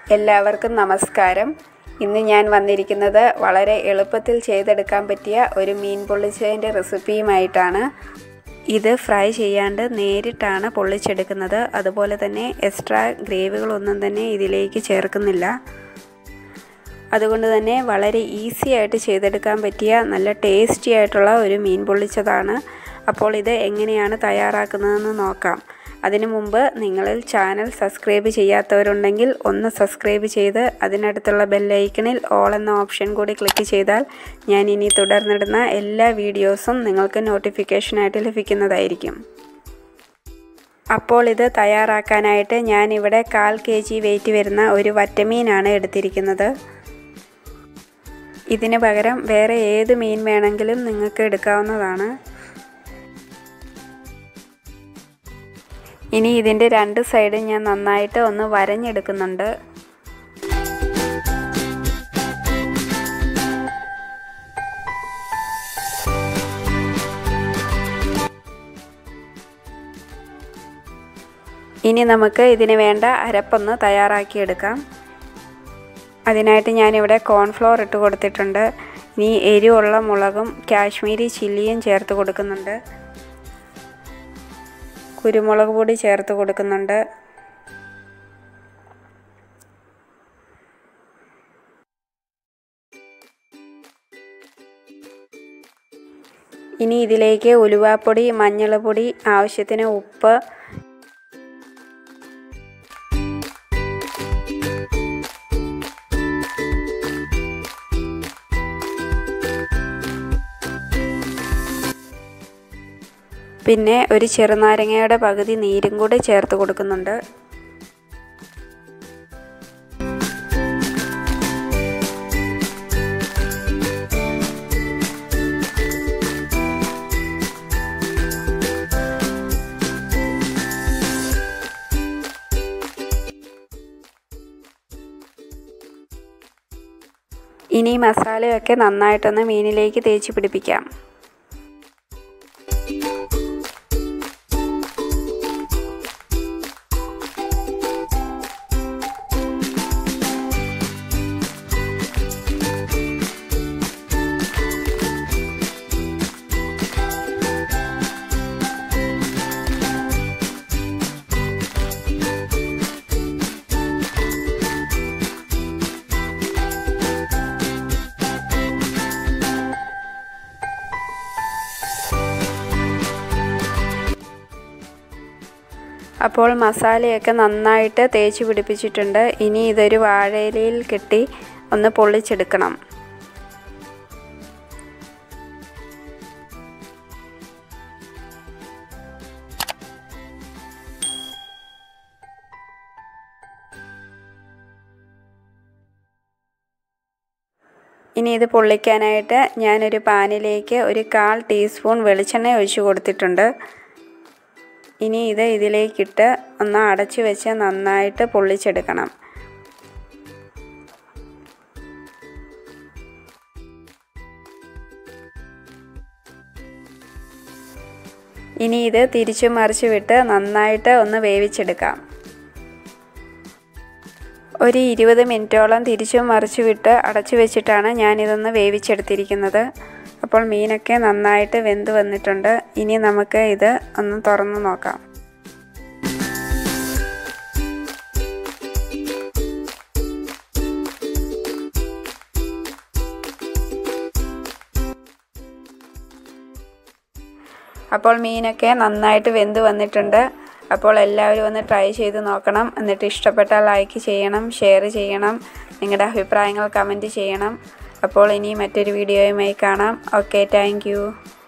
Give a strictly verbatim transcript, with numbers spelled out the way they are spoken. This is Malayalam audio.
എല്ലാവർക്കും നമസ്കാരം. ഇന്ന് ഞാൻ വന്നിരിക്കുന്നത് വളരെ എളുപ്പത്തിൽ ചെയ്തെടുക്കാൻ പറ്റിയ ഒരു മീൻ പൊള്ളിച്ചതിൻ്റെ റെസിപ്പിയുമായിട്ടാണ്. ഇത് ഫ്രൈ ചെയ്യാണ്ട് നേരിട്ടാണ് പൊള്ളിച്ചെടുക്കുന്നത്. അതുപോലെ തന്നെ എക്സ്ട്രാ ഗ്രേവികളൊന്നും തന്നെ ഇതിലേക്ക് ചേർക്കുന്നില്ല. അതുകൊണ്ട് തന്നെ വളരെ ഈസി ആയിട്ട് ചെയ്തെടുക്കാൻ പറ്റിയ നല്ല ടേസ്റ്റി ആയിട്ടുള്ള ഒരു മീൻ പൊള്ളിച്ചതാണ്. അപ്പോൾ ഇത് എങ്ങനെയാണ് തയ്യാറാക്കുന്നതെന്ന് നോക്കാം. അതിനു മുമ്പ് നിങ്ങളിൽ ചാനൽ സബ്സ്ക്രൈബ് ചെയ്യാത്തവരുണ്ടെങ്കിൽ ഒന്ന് സബ്സ്ക്രൈബ് ചെയ്ത് അതിനടുത്തുള്ള ബെല്ലൈക്കണിൽ ഓൾ എന്ന ഓപ്ഷൻ കൂടി ക്ലിക്ക് ചെയ്താൽ ഞാൻ ഇനി തുടർന്നിടുന്ന എല്ലാ വീഡിയോസും നിങ്ങൾക്ക് നോട്ടിഫിക്കേഷനായിട്ട് ലഭിക്കുന്നതായിരിക്കും. അപ്പോൾ ഇത് തയ്യാറാക്കാനായിട്ട് ഞാനിവിടെ കാൽ കെ ജി വെയിറ്റ് വരുന്ന ഒരു വറ്റമീനാണ് എടുത്തിരിക്കുന്നത്. ഇതിന് പകരം വേറെ ഏത് മീൻ വേണമെങ്കിലും നിങ്ങൾക്ക് എടുക്കാവുന്നതാണ്. ഇനി ഇതിൻ്റെ രണ്ട് സൈഡും ഞാൻ നന്നായിട്ട് ഒന്ന് വരഞ്ഞെടുക്കുന്നുണ്ട്. ഇനി നമുക്ക് ഇതിന് വേണ്ട അരപ്പൊന്ന് തയ്യാറാക്കിയെടുക്കാം. അതിനായിട്ട് ഞാനിവിടെ കോൺഫ്ലോർ ഇട്ട് കൊടുത്തിട്ടുണ്ട്. ഇനി എരിവുള്ള മുളകും കാശ്മീരി ചില്ലിയും ചേർത്ത് കൊടുക്കുന്നുണ്ട്. കുരുമുളക് പൊടി ചേർത്ത് കൊടുക്കുന്നുണ്ട്. ഇനി ഇതിലേക്ക് ഉലുവാപ്പൊടി, മഞ്ഞൾപ്പൊടി, ആവശ്യത്തിന് ഉപ്പ്, പിന്നെ ഒരു ചെറുനാരങ്ങയുടെ പകുതി നീരും കൂടി ചേർത്ത് കൊടുക്കുന്നുണ്ട്. ഇനി മസാലയൊക്കെ നന്നായിട്ടൊന്ന് മീനിലേക്ക് തേച്ച് പിടിപ്പിക്കാം. അപ്പോൾ മസാലയൊക്കെ നന്നായിട്ട് തേച്ച് പിടിപ്പിച്ചിട്ടുണ്ട്. ഇനി ഇതൊരു വാഴയിലയിൽ കെട്ടി ഒന്ന് പൊള്ളിച്ചെടുക്കണം. ഇനി ഇത് പൊള്ളിക്കാനായിട്ട് ഞാനൊരു പാനിലേക്ക് ഒരു കാൽ ടീസ്പൂൺ വെളിച്ചെണ്ണ ഒഴിച്ച് കൊടുത്തിട്ടുണ്ട്. ഇനി ഇത് ഇതിലേക്കിട്ട് ഒന്ന് അടച്ചു വെച്ച് നന്നായിട്ട് പൊള്ളിച്ചെടുക്കണം. ഇനി ഇത് തിരിച്ചു മറിച്ച് വിട്ട് നന്നായിട്ട് ഒന്ന് വേവിച്ചെടുക്കാം. ഒരു ഇരുപത് മിനിറ്റോളം തിരിച്ചു മറിച്ച് വിട്ട് അടച്ചു വെച്ചിട്ടാണ് ഞാനിതൊന്ന് വേവിച്ചെടുത്തിരിക്കുന്നത്. അപ്പോൾ മീനൊക്കെ നന്നായിട്ട് വെന്ത് വന്നിട്ടുണ്ട്. ഇനി നമുക്ക് ഇത് ഒന്ന് തുറന്ന് നോക്കാം. അപ്പോൾ മീനൊക്കെ നന്നായിട്ട് വെന്ത് വന്നിട്ടുണ്ട്. അപ്പോൾ എല്ലാവരും ഒന്ന് ട്രൈ ചെയ്ത് നോക്കണം. എന്നിട്ട് ഇഷ്ടപ്പെട്ടാൽ ലൈക്ക് ചെയ്യണം, ഷെയർ ചെയ്യണം, നിങ്ങളുടെ അഭിപ്രായങ്ങൾ കമൻറ്റ് ചെയ്യണം. അപ്പോൾ ഇനി മറ്റൊരു വീഡിയോയുമായി കാണാം. Okay, thank U.